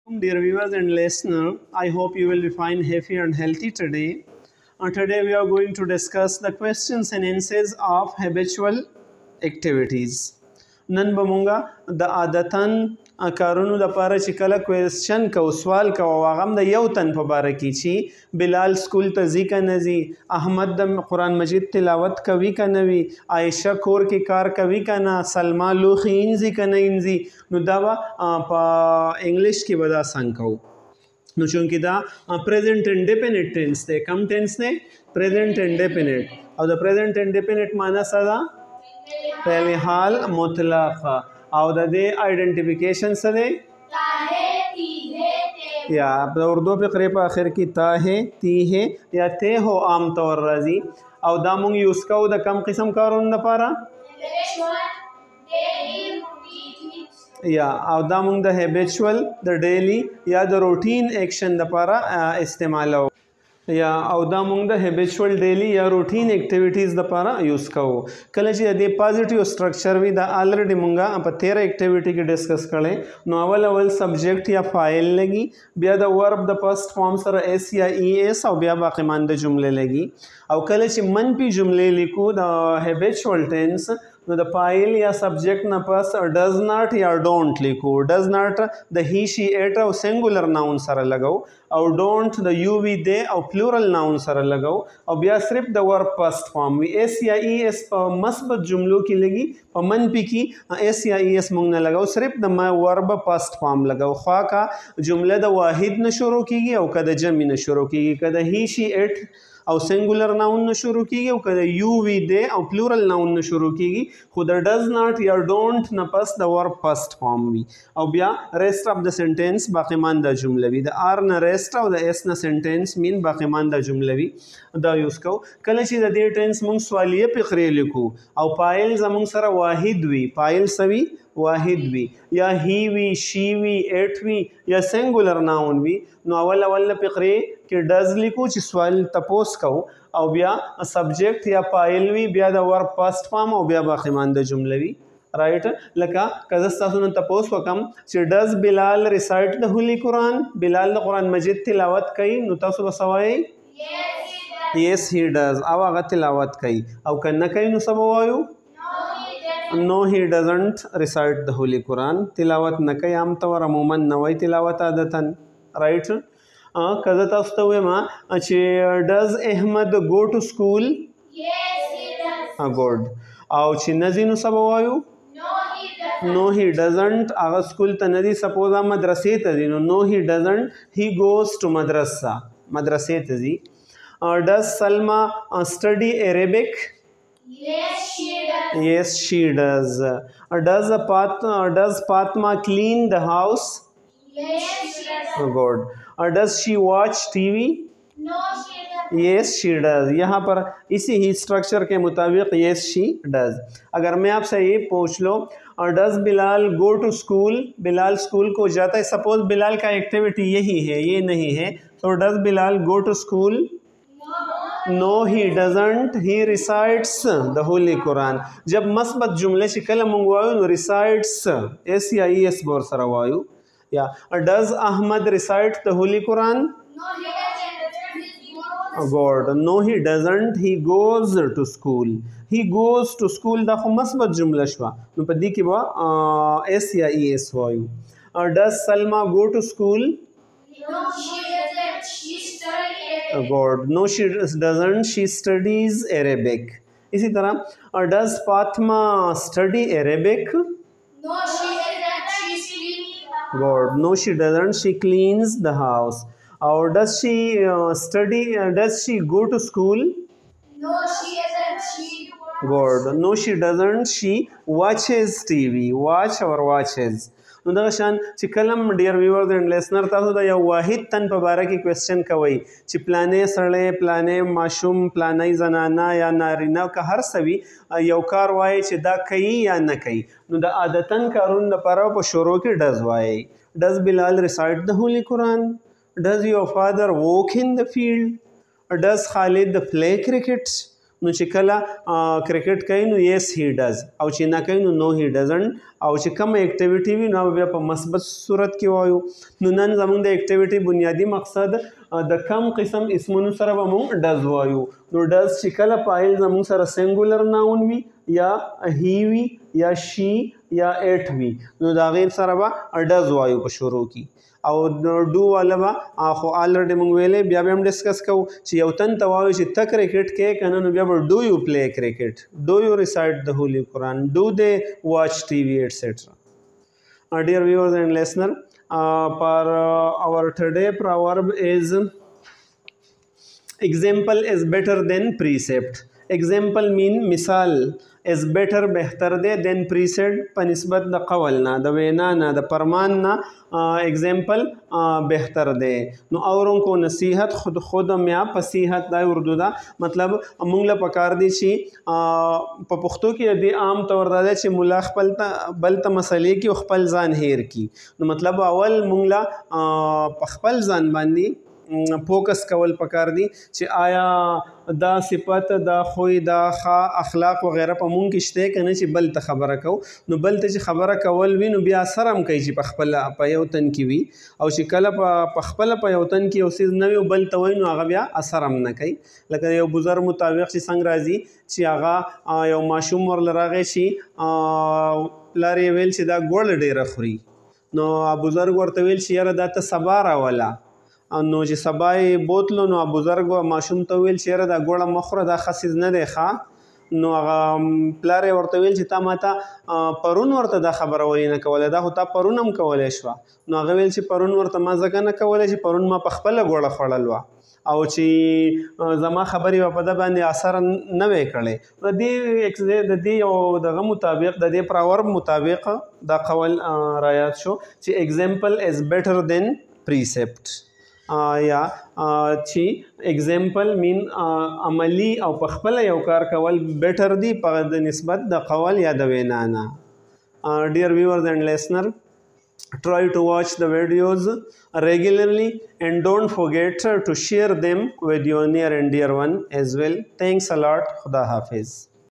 Dear viewers and listener, I hope you will be fine, happy, and healthy today. Today we are going to discuss the questions and answers of habitual activities. نن به مونږه د عادتن کارونو لپاره چې کله کوېسچن کوو سوال کوو هغه هم د یو تن په باره کې چې بلال سکول ته ځي که نه ځي، احمد د قرآن مجید تلاوت کوي که نه وي، عایشه کور کې کار کوي که نه، سلما لوښي انځي که نه انځي. نو دا به په انګلیش کې به دا څنګه کوو. نو چونکې دا پریزنټ انډیپینډ ټینس دی. کم ټینس دی؟ پریزنټ انډیپینډ. او د پریزنټ انډیپینډ معنی څه ده؟ فعل حال مطلق. او د دې آئیډنټیفیکیشن څه دی؟ یا د اردو فقرې په آخر کې تا ہے، تی ہے یا تے ہو عام طور راځي. او دا مونږ یوز کوو د کم قسم کارونو لپاره یا او دا مونږ د هیبیچول د ډیلی یا د روټین ایکشن لپاره استعمالو یا او دا مونږ د هیبیچول ډیلی یا روټین اکټیویټیز لپاره یوز کوو. کله چې د پازیټیو سټرکچر وي دا الریډي مونږه په 13 اکټیویټي کې ډسکس کړي. نو اول سبجیکټ یا فاعل لګي، بیا د ورب د فرست فارم سره اس یا ای اس، او بیا باقی مانده جمله لګي. او کله چې منفي جملې لیکو د هیبیچول ټینس نو د فاعل یا سبجیکټ نه پس ډز ناٹ یا ډونټ لیکو. ډز ناٹ د هی شي ایټ او سنګولر ناون سره لګو، او ډونټ د یو وی دے او پلورل ناون سره لګو. او بیا صرف د ورب فرست فارم وی اس یا ای اس په مثبت جملو کې لګي، په منفي کې اس یا ای اس مونږ نه لګو، صرف د ورب فرست فارم لګو. خوا کا جمله د واحد نه شروع کیږي او که د جمع نه شروع کیږي، که د هی شي ایټ او سنګولر ناون نه شروع کیږي، او که د یو وی دے او پلورل ناون نه شروع کیږي. خو د ډز ناٹ یا ډونټ نه پس د ورب فرست فارم وي. او بیا ریسټ اف د سنټنس باقی مانده جمله وي. د آر نه ریسټ او د اس نه سنټنس مین باقی مانده جمله وي. دا یوز کو. کله چې د دې ټینس مونږ سوالیه فقرې لیکو او فاعل زمونږ سره واحد وي، فاعل سوي واحد وي، یا هی وی، شی وی، ایټ وی، یا سنګولر ناون وي، نو اول فقرې کې ډز لیکو چې سوال تپوس کو. او بیا سبجیکټ یا فاعل وي، بیا د ورب فرست فارم، او بیا باقی مانده جمله وي. رائټ لکه که زه تاسو نه تپوس وکم چې ډز بلال ریسایټ د هولي قرآن، بلال د قرآن مجید تلاوت کوي، نو تاسو به څه وایئ؟ یس هی ډز، او هغه تلاوت کوي. او که نه کوي نو څه به وایو؟ نو هی ډزنټ ریسایټ د هولي قرآن، تلاوت نه کوي. عام طور عموما نه وایي تلاوت عادتن. رائټ که زه تاسو ته وایم چې ډز احمد گو ټو سکول، ګوډ. او چې نه ځي نو څه به وایو؟ نو هی ډزنټ، هغه سکول ته نه ځي، سپوز هغه مدرسې ته ځي، نو نو هی ډزنټ، هی ګوز ټو مدرسه، مدرسې ته ځي. ډز سلما اسټډي عربک؟ Yes, she does. Does Fatma clean the house? Yes, she does. Oh, good. Does she watch TV? No, she does. Yes, she does. यहाँ पर इसी ही स्ट्रक्चर के मुताबिक yes, she does. अगर मैं आपसे ये पूछ लो does Bilal go to school? Bilal school को जाता है, सपोज बिलाल का एक्टिविटी यही है, ये नहीं है, तो does Bilal go to school? No he doesn't, he recites the holy Quran. जब मस्बत जुमले से कल मंगवायो नो रिसाइट्स एस या ई एस बोर सर वायो. या does Ahmad recite the holy Quran? God. No he doesn't, he goes to school. He goes to school दा खो मस्बत जुमला शवा, नो पदी की बा एस या ई एस वायो. Does Salma go to school? No, she doesn't. She studied God. No, she doesn't. She studies Arabic. इसी तरह does Fatima study Arabic? No, she doesn't. She cleans. God. No, she doesn't. She cleans the house. Or does she study? Does she go to school? No, she doesn't. She God. No, she doesn't. She watches TV. Watch or watches. نو دغه شان چې کلم ډیر ویورز اینڈ لیسنر تاسو د یو واحد تن په باره کې کوېسچن کوئ چې پلانې سړی، پلانې ماشوم، پلانې زنانه یا نارینه که هر څه وي، یو کار وایي چې دا کوي یا نه کوي، نو د عادتن کارونو لپاره په شروع کې ډز وایي. ډز بلال ریسایټ د هولي قرآن؟ ډز یور فادر ووک ان د فیلډ؟ ډز خالد پلے کرکٹ؟ نو چې کله کرکټ کوي نو یس هی ډز او چې نه کوي نو نو هی ډزنټ او چې کوم اکټیویټي وي نو بیا په مثبت صورت کې وایو. نو نن زموږ د اکټیویټي بنیادی مقصد د کم قسم اسمونو سره به موږ ډز وایو. نو ډز چې کله فاعل زموږ سره سنګولر ناون وي یا هی وي یا شي یا اټ وي نو د هغې سره به ډز وایو په شروع کې. او ډو والا به خو الریډي موږ ویلې بیا به هم ډسکس کوو چې یو تن ته وایو چې ته کرکټ کې که نه نو بیا به ډو یو پلی کرکټ, ډو یو ریسایټ د هولي قرآن, ډو دے واچ ٹی وی ایٹسیٹرا. Dear viewers and listener, for our today proverb is example is better than precept. Example mean مثال is better بهتر دی than precept په نسبت د قول نه, د وینا نه, د فرمان نه example بهتر دی. نو اوروں کو نصیحت خود میا پسیحت دا اردو دا مطلب مونږ له پکار دی چې په پښتو کې د عام طور دا چې مولا خپل بل ته مسلې کې خپل ځان هیر کی. نو مطلب اول مونږ له په خپل ځان باندې فوکس کول پکار دی چې آیا دا صفت دا خوی دا اخلاق وغیرہ په مونږ کې شته کنه چې بل ته خبره کو. نو بل ته چې خبره کول وي نو بیا اثر هم کوي چې په خپل په یو تن کې وي او چې کله په خپل په یو تن کې یو څیز نه وي بل ته وای نو هغه بیا اثر هم نه کوي. لکه یو بزرګ مطابق چې څنګه راځي چې هغه یو ماشوم ورل راغی شي لارې ویل چې دا ګوړ ډیره خوري نو بزرګ ورته ویل چې یاره دا ته سبا راوله نو چې سبا یې بوتلو نو بزرګ ماشوم ته ویل چې یاره دا ګوړه مخوره دا ښه څیز نه دی ښه. نو هغه پلار یې ورته ویل چې تا ماته پرون ورته دا خبره ولې نه کوله, دا خو تا پرون هم کولی شوه. نو هغه ویل چې پرون ورته ما ځکه نه کولی چې پرون ما په خپله ګوړه خوړل وه او چې زما خبرې په ده باندې اثر نه وی کړی. د دې یو دغه مطابق د دې پراورب مطابق دا قول رایات شو چې example is better than precept. یا چې example mean عملی او په خپل یو کار کول better دی په نسبت د قول یا د وینا نه. Dear viewers and listener, try to watch the videos regularly and don't forget to share them with your near and dear one as well. Thanks a lot. Khuda Hafiz.